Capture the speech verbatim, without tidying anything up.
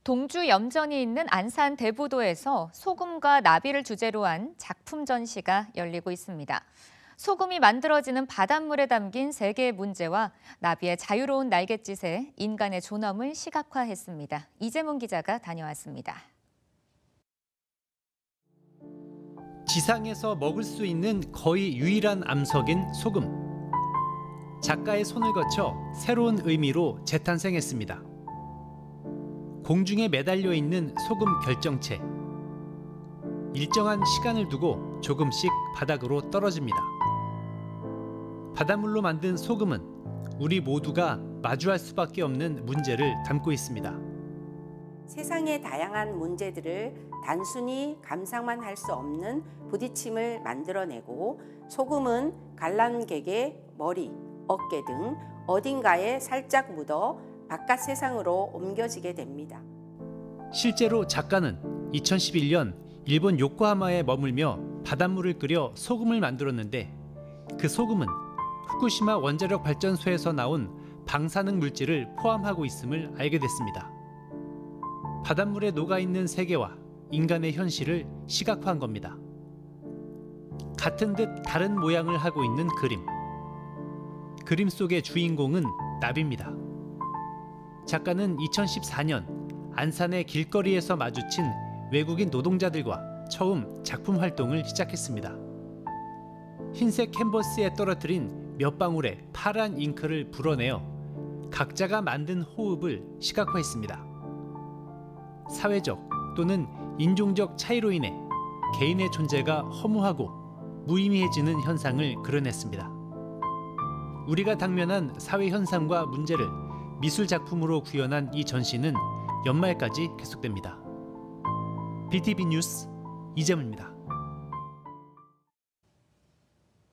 동주 염전이 있는 안산 대부도에서 소금과 나비를 주제로 한 작품 전시가 열리고 있습니다. 소금이 만들어지는 바닷물에 담긴 세계의 문제와 나비의 자유로운 날갯짓에 인간의 존엄을 시각화했습니다. 이재문 기자가 다녀왔습니다. 지상에서 먹을 수 있는 거의 유일한 암석인 소금. 작가의 손을 거쳐 새로운 의미로 재탄생했습니다. 공중에 매달려 있는 소금 결정체. 일정한 시간을 두고 조금씩 바닥으로 떨어집니다. 바닷물로 만든 소금은 우리 모두가 마주할 수밖에 없는 문제를 담고 있습니다. 세상의 다양한 문제들을 단순히 감상만 할 수 없는 부딪힘을 만들어내고, 소금은 관람객의 머리, 어깨 등 어딘가에 살짝 묻어 바깥 세상으로 옮겨지게 됩니다. 실제로 작가는 이천십일 년 일본 요코하마에 머물며 바닷물을 끓여 소금을 만들었는데, 그 소금은 후쿠시마 원자력 발전소에서 나온 방사능 물질을 포함하고 있음을 알게 됐습니다. 바닷물에 녹아있는 세계와 인간의 현실을 시각화한 겁니다. 같은 듯 다른 모양을 하고 있는 그림. 그림 속의 주인공은 나비입니다. 작가는 이천십사 년 안산의 길거리에서 마주친 외국인 노동자들과 처음 작품 활동을 시작했습니다. 흰색 캔버스에 떨어뜨린 몇 방울의 파란 잉크를 불어내어 각자가 만든 호흡을 시각화했습니다. 사회적 또는 인종적 차이로 인해 개인의 존재가 허무하고 무의미해지는 현상을 그려냈습니다. 우리가 당면한 사회 현상과 문제를 미술 작품으로 구현한 이 전시는 연말까지 계속됩니다. 비티비 뉴스 이재문입니다.